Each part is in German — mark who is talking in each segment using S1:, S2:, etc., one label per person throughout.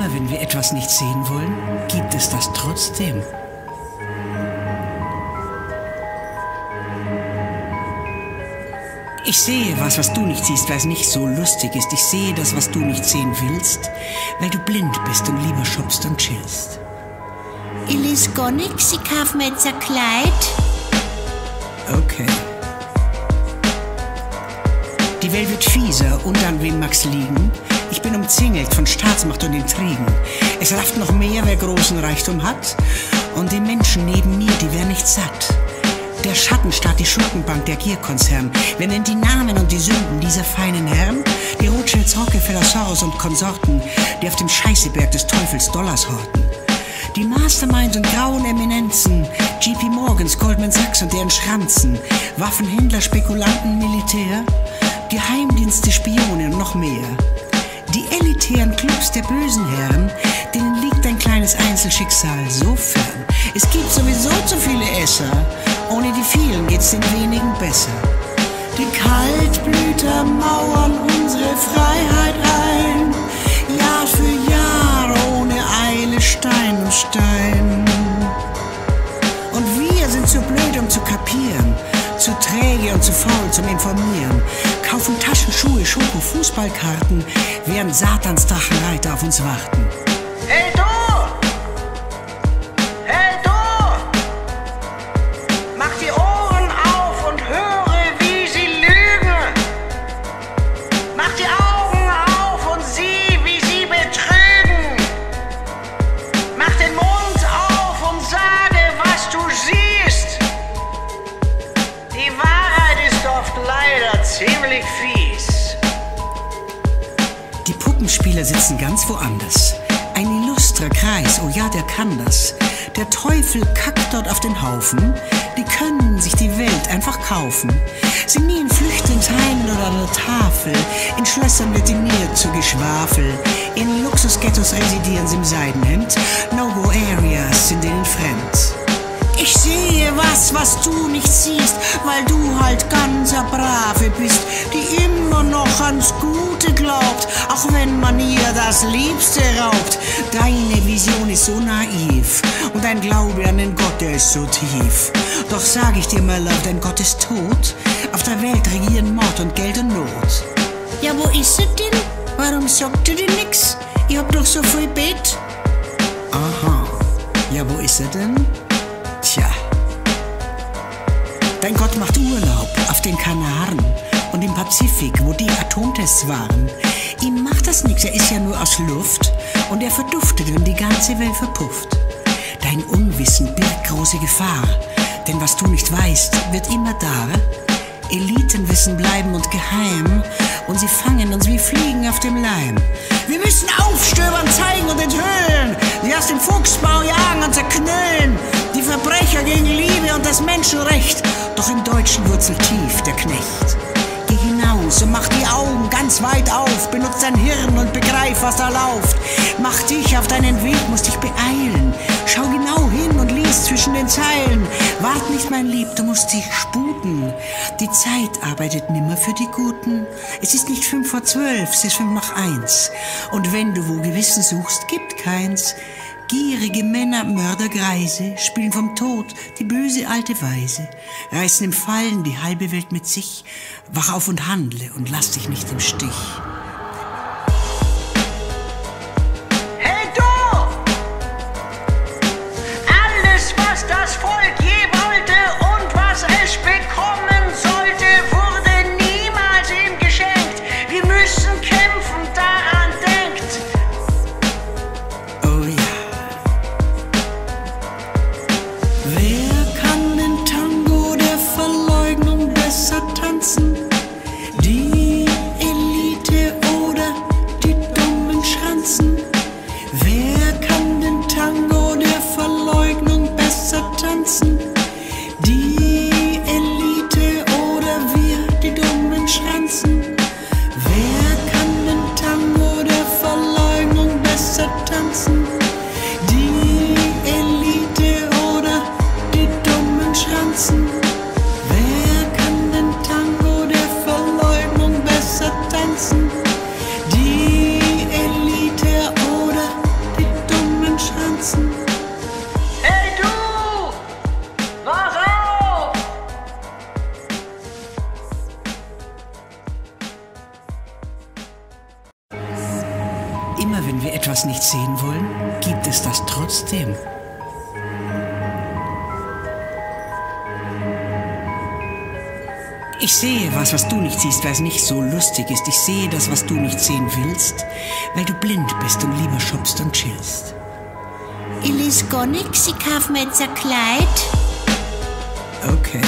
S1: Immer wenn wir etwas nicht sehen wollen, gibt es das trotzdem. Ich sehe was du nicht siehst, weil es nicht so lustig ist. Ich sehe das, was du nicht sehen willst, weil du blind bist und lieber shoppst und chillst.
S2: Ich lese gar nix, ich kauf mir jetzt ein Kleid.
S1: Okay. Die Welt wird fieser und an wem mag's liegen? Ich bin umzingelt von Staatsmacht und Intrigen. Es rafft noch mehr, wer großen Reichtum hat. Und die Menschen neben mir, die werden nicht satt. Der Schattenstaat, die Schurkenbank, der Gierkonzern. Wer nennt die Namen und die Sünden dieser feinen Herren? Die Rothschilds, Rockefeller, Soros und Konsorten, die auf dem Scheißeberg des Teufels Dollars horten. Die Masterminds und grauen Eminenzen, JP Morgans, Goldman Sachs und deren Schranzen, Waffenhändler, Spekulanten, Militär, Geheimdienste, Spione und noch mehr. Die elitären Clubs der bösen Herren, denen liegt ein kleines Einzelschicksal so fern. Es gibt sowieso zu viele Esser, ohne die vielen geht's den wenigen besser. Die Kaltblüter mauern unsere Freiheit ein, Jahr für Jahr ohne Eile, Stein um Stein. Und wir sind zu blöd, um zu kapieren, zu träge und zu faul zum Informieren, kaufen Taschenschuhe, Schoko, Fußballkarten, während Satans Drachenreiter auf uns warten.
S3: Hey du! Hey du! Mach die Ohren auf und höre, wie sie lügen! Mach die Augen auf und sieh, wie sie betrügen! Mach den Mund auf und sage, was du siehst! Die Wahrheit ist oft leider ziemlich fies.
S1: Die Puppenspieler sitzen ganz woanders. Ein illustrer Kreis, oh ja, der kann das. Der Teufel kackt dort auf den Haufen. Die können sich die Welt einfach kaufen. Sind nie in Flüchtlingsheimen oder an der Tafel. In Schlössern wird diniert zu Geschwafel. In Luxusghettos residieren sie im Seidenhemd. No-Go-Areas sind denen fremd. Ich sehe was du nicht siehst, weil du halt ganz a Brave bist, die immer noch ans Gute glaubt, auch wenn man ihr das Liebste raubt. Deine Vision ist so naiv und dein Glaube an den Gott, der ist so tief. Doch sag ich dir, my love, dein Gott ist tot. Auf der Welt regieren Mord und Geld und Not.
S2: Ja, wo ist er denn? Warum sagt er denn nix? Ich hab doch so viel Bett.
S1: Aha. Ja, wo ist er denn? Tja. Dein Gott macht Urlaub auf den Kanaren und im Pazifik, wo die Atomtests waren. Ihm macht das nix, er ist ja nur aus Luft und er verduftet, wenn die ganze Welt verpufft. Dein Unwissen birgt große Gefahr, denn was du nicht weißt, wird immer da. Elitenwissen bleiben und geheim und sie fangen uns wie Fliegen auf dem Leim. Wir müssen aufstöbern, zeigen und enthüllen, die aus dem Fuchsbau jagen und zerknüllen. Die Verbrecher gegen Liebe und das Menschenrecht, doch im Deutschen wurzelt tief der Knecht. Geh hinaus und mach die Augen ganz weit auf, benutz dein Hirn und begreif, was da läuft. Mach dich auf deinen Weg, musst dich beeilen, schau genau hin und lies zwischen den Zeilen. Wart nicht, mein Lieb, du musst dich sputen, die Zeit arbeitet nimmer für die Guten. Es ist nicht 11:55, es ist 1:05. Und wenn du wo Gewissen suchst, gibt keins. Gierige Männer, Mörder, Greise, spielen vom Tod die böse alte Weise, reißen im Fallen die halbe Welt mit sich. Wach auf und handle und lass dich nicht im Stich.
S3: Hey du! Alles, was das Volk je wollte und was es bekommen sollte, wurde niemals ihm geschenkt. Wir müssen kämpfen, daran denkt.
S1: Oh ja. Wer kann den Tango der Verleugnung besser tanzen? Die Elite wenn wir etwas nicht sehen wollen, gibt es das trotzdem. Ich sehe was du nicht siehst, weil es nicht so lustig ist. Ich sehe das, was du nicht sehen willst, weil du blind bist und lieber shoppst und chillst.
S2: Ich lese gar nix, ich kauf mir jetzt ein Kleid.
S1: Okay.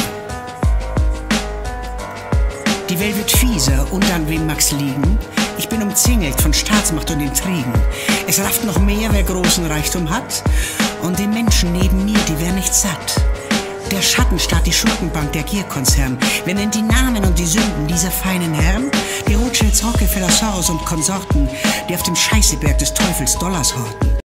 S1: Die Welt wird fieser und an wem mag's liegen? Ich bin umzingelt von Staatsmacht und Intrigen. Es rafft noch mehr, wer großen Reichtum hat. Und die Menschen neben mir, die werden nicht satt. Der Schattenstaat, die Schurkenbank, der Gierkonzern. Wer nennt die Namen und die Sünden dieser feinen Herren? Die Rothschilds, Rockefeller, Soros und Konsorten, die auf dem Scheißeberg des Teufels Dollars horten.